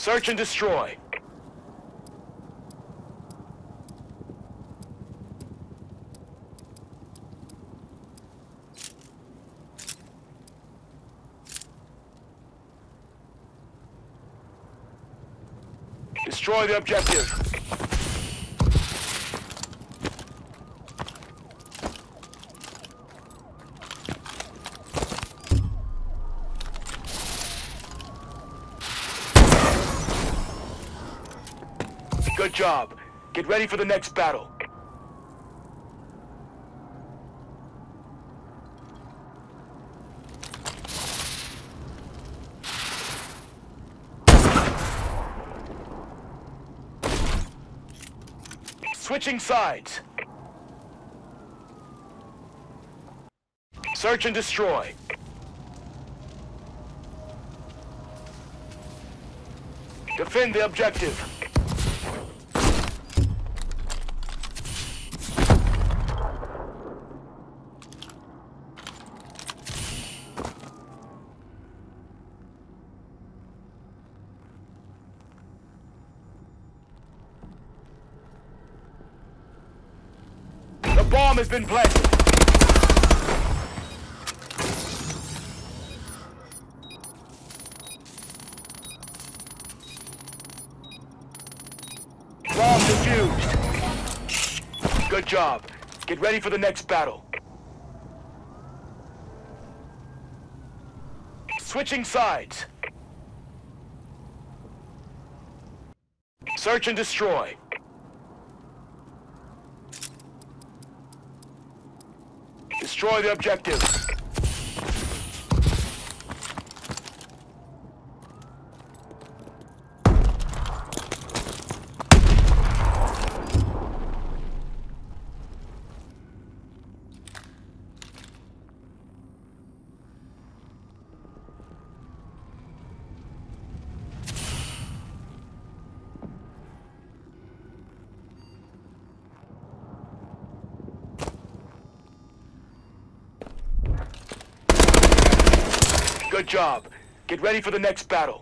Search and destroy. Destroy the objective. Good job. Get ready for the next battle. Switching sides. Search and destroy. Defend the objective. The bomb has been planted. Bomb defused. Good job. Get ready for the next battle. Switching sides. Search and destroy. Destroy the objective. Good job. Get ready for the next battle.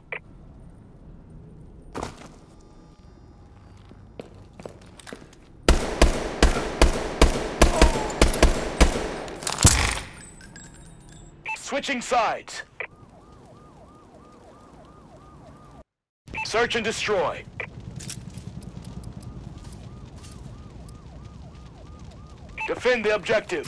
Switching sides. Search and destroy. Defend the objective.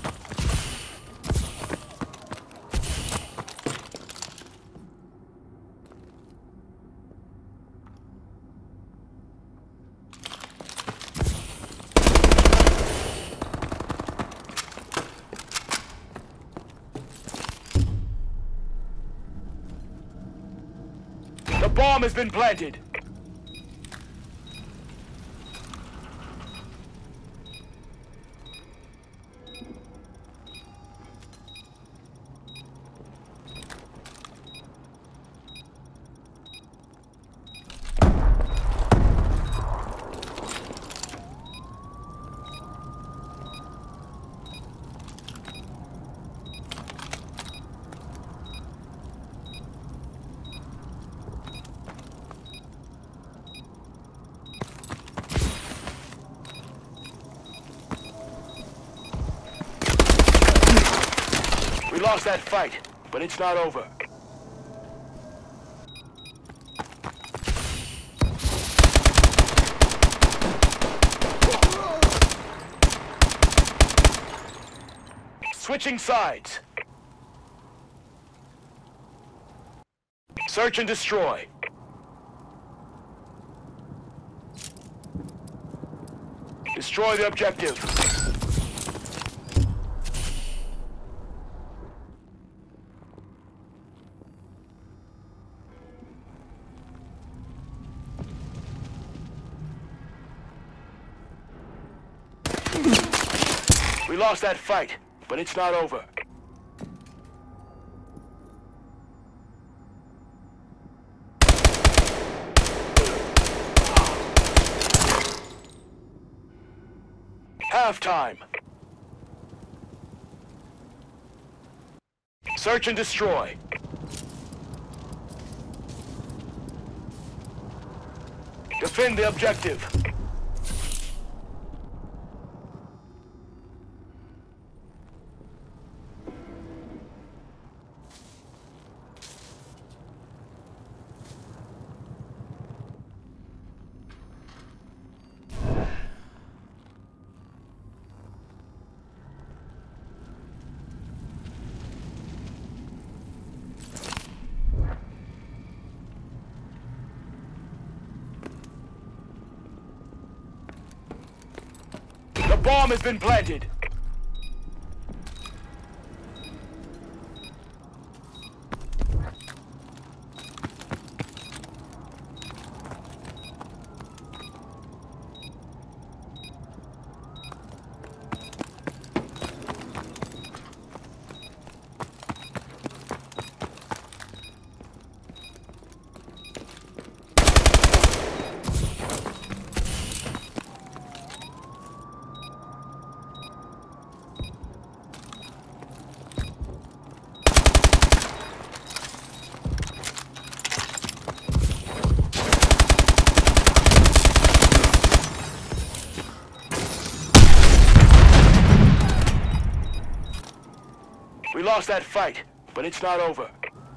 The bomb has been planted. We lost that fight, but it's not over. Switching sides. Search and destroy. Destroy the objective. We lost that fight, but it's not over. Halftime. Search and destroy. Defend the objective. The bomb has been planted. We lost that fight, but it's not over.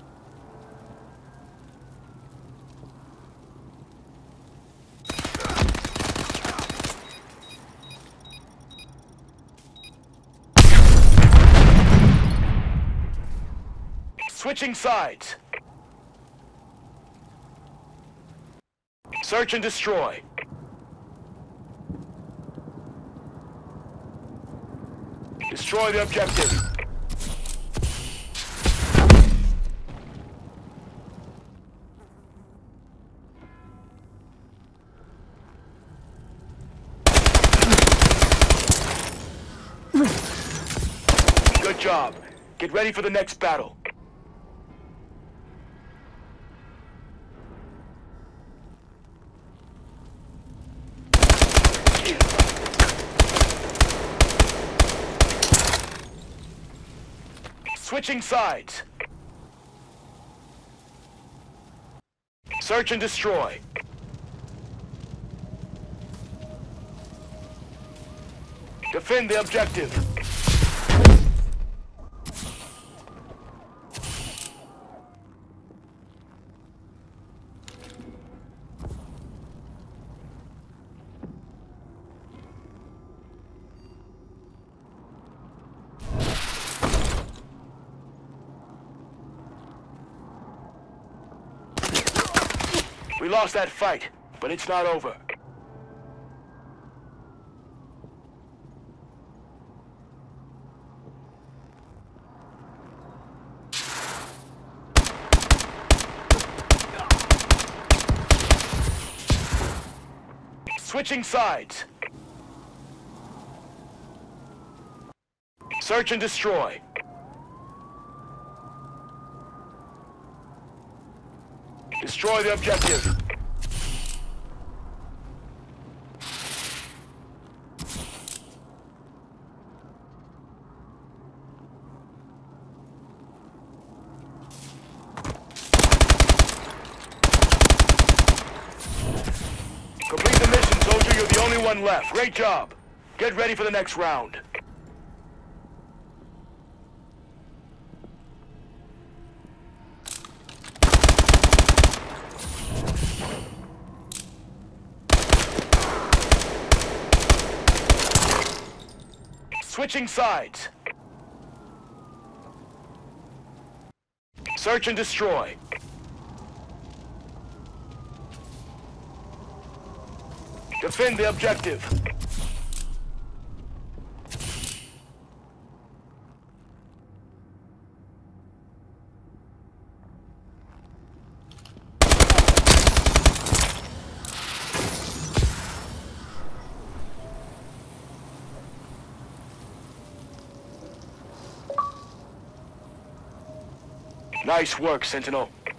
Switching sides. Search and destroy. Destroy the objective. Good job. Get ready for the next battle. Switching sides. Search and destroy. Defend the objective. We lost that fight, but it's not over. Switching sides. Search and destroy. Destroy the objective. Complete the mission, soldier. You're the only one left. Great job. Get ready for the next round. Switching sides. Search and destroy. Defend the objective. Nice work, Sentinel.